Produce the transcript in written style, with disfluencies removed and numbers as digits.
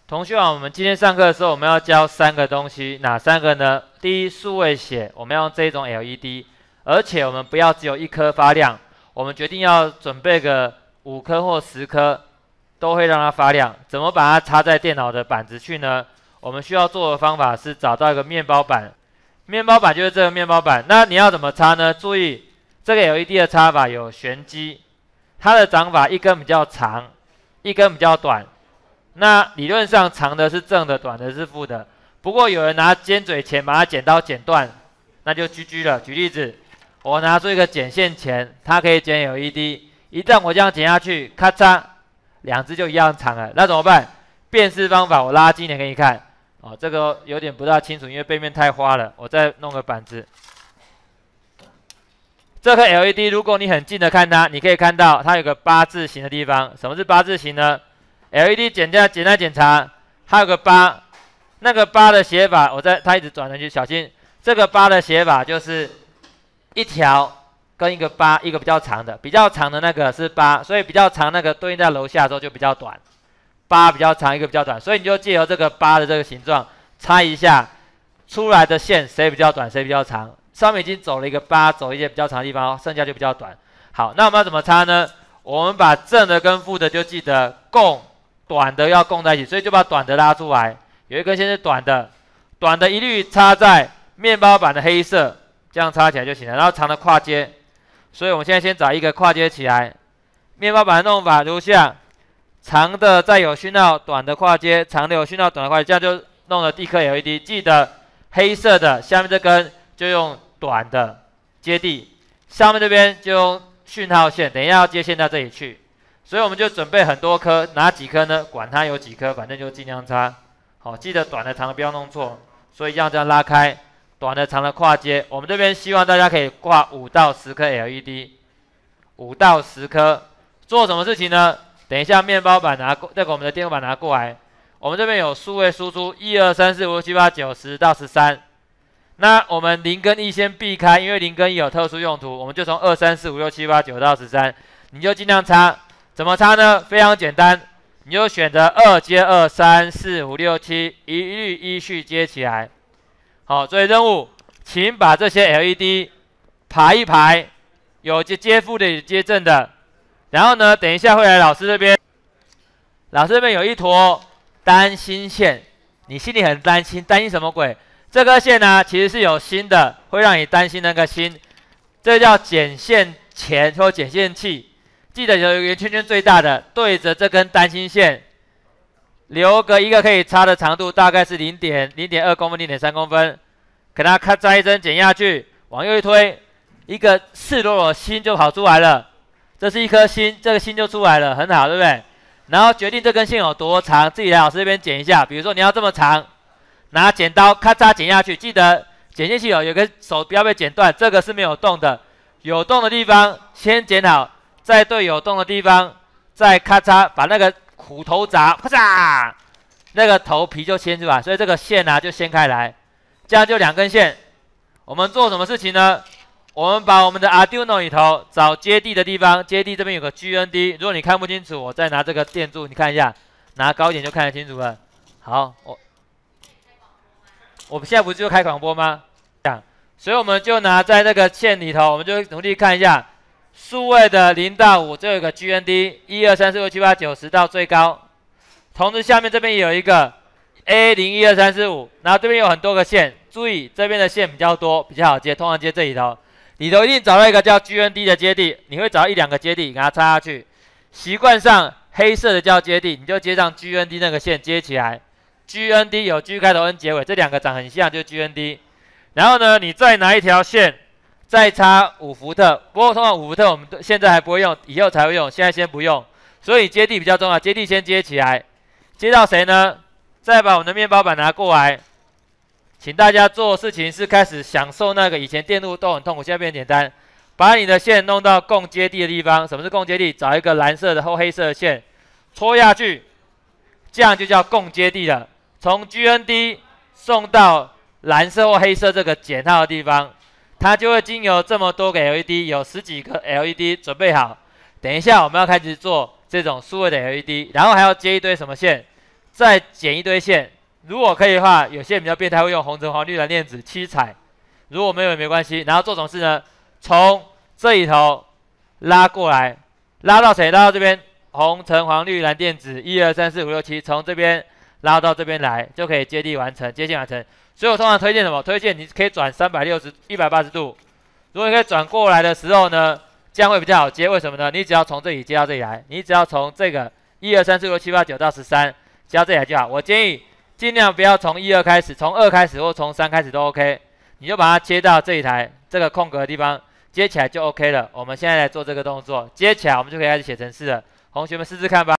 同学啊，我们今天上课的时候，我们要教3个东西，哪3个呢？第一，数位写，我们要用这种 LED， 而且我们不要只有1颗发亮，我们决定要准备个5颗或10颗，都会让它发亮。怎么把它插在电脑的板子去呢？我们需要做的方法是找到一个面包板，面包板就是这个面包板。那你要怎么插呢？注意，这个 LED 的插法有旋机，它的长法一根比较长，一根比较短。那理论上长的是正的，短的是负的。不过有人拿尖嘴钳把它剪刀剪断，那就 GG 了。举例子，我拿出一个剪线钳，它可以剪 LED， 一旦我这样剪下去，咔嚓，2只就一样长了。那怎么办？辨识方法我拉近点给你看。哦，这个有点不大清楚，因为背面太花了。我再弄个板子。这颗 LED 如果你很近的看它，你可以看到它有个8字形的地方。什么是8字形呢？LED 简单检查，它有个8，那个8的写法，它一直转上去，小心。这个8的写法就是一条跟一个8，一个比较长的那个是8，所以比较长那个对应在楼下的时候就比较短。8比较长，一个比较短，所以你就借由这个8的这个形状插一下，出来的线谁比较短，谁比较长。上面已经走了一个8，走一些比较长的地方，剩下就比较短。好，那我们要怎么插呢？我们把正的跟负的就记得共。短的要共在一起，所以就把短的拉出来，有一根线是短的，短的一律插在面包板的黑色，这样插起来就行了。然后长的跨接，所以我们现在先找一个跨接起来。面包板的弄法如下：长的再有讯号，短的跨接，长的有讯号，短的跨接，这样就弄了第一颗 LED。记得黑色的下面这根就用短的接地，上面这边就用讯号线，等一下要接线到这里去。所以我们就准备很多颗，哪几颗呢？管它有几颗，反正就尽量插。好，记得短的长的不要弄错。所以这样拉开，短的长的跨接。我们这边希望大家可以挂5到10颗 LED，5到10颗。做什么事情呢？等一下面包板再给我们的电路板拿过来。我们这边有数位输出1、2、3、4、5、6、7、8、9、10到13。那我们0跟1先避开，因为0跟1有特殊用途，我们就从2、3、4、5、6、7、8、9到13，你就尽量插。怎么插呢？非常简单，你就选择2接2、3、4、5、6、7，一律依序接起来。好，所以任务，请把这些 LED 排一排，有接负的，有接正的。然后呢，等一下会来老师这边，老师这边有一坨担心线，你心里很担心，担心什么鬼？这根线呢，其实是有芯的，会让你担心那个芯，这叫剪线钳或剪线器。记得有一个圆圈圈最大的，对着这根单芯线，留个一个可以插的长度，大概是0.2公分、0.3公分，给它咔嚓一针剪下去，往右一推，一个赤裸裸的芯就跑出来了。这是一颗芯，这个芯就出来了，很好，对不对？然后决定这根线有多长，自己来老师这边剪一下。比如说你要这么长，拿剪刀咔嚓剪下去，记得剪进去有个手不要被剪断，这个是没有动的，有动的地方先剪好。再对有洞的地方，再咔嚓把那个虎头铡，咔嚓，那个头皮就掀出来，所以这个线就掀开来，这样就2根线。我们做什么事情呢？我们把我们的 Arduino 里头找接地的地方，接地这边有个 GND， 如果你看不清楚，我再拿这个电柱，你看一下，拿高一点就看得清楚了。好，我们现在不是就开广播吗？这样，所以我们就拿在那个线里头，我们就努力看一下。数位的0到5，这有一个 GND， 1、2、3、4、5、7、8、9、10到最高。同时下面这边也有一个 A0、1、2、3、4、5，然后这边有很多个线，注意这边的线比较多，比较好接，通常接这里头。里头一定找到一个叫 GND 的接地，你会找到1、2个接地，给它插下去。习惯上黑色的叫接地，你就接上 GND 那个线接起来。GND 有 G 开头 N 结尾，这2个长很像，就是 GND。然后呢，你再拿一条线。再插5伏特，不过通常5伏特我们现在还不会用，以后才会用，现在先不用。所以接地比较重要，接地先接起来，接到谁呢？再把我们的面包板拿过来，请大家做事情是开始享受那个以前电路都很痛苦，现在变简单。把你的线弄到共接地的地方，什么是共接地？找一个蓝色的或黑色的线，戳下去，这样就叫共接地了。从 GND 送到蓝色或黑色这个减号的地方。它就会经由这么多个 LED， 有10几个 LED 准备好。等一下我们要开始做这种数位的 LED， 然后还要接一堆什么线？ 再剪一堆线。如果可以的话，有些人比较变态，会用红橙黄绿蓝靛紫7彩。如果没有也没关系。然后做什么事呢？从这里头拉过来，拉到谁？拉到这边，红橙黄绿蓝靛紫，1、2、3、4、5、6、7，从这边拉到这边来，就可以接地完成，接线完成。所以我通常推荐什么？推荐你可以转180度。如果你可以转过来的时候呢，这样会比较好接。为什么呢？你只要从这里接到这里来，你只要从这个1、2、3、4、5、6、7、8、9到13接到这里来就好。我建议尽量不要从1、2开始，从2开始或从3开始都 OK。你就把它接到这一台这个空格的地方，接起来就 OK 了。我们现在来做这个动作，接起来我们就可以开始写程式了。同学们试试看吧。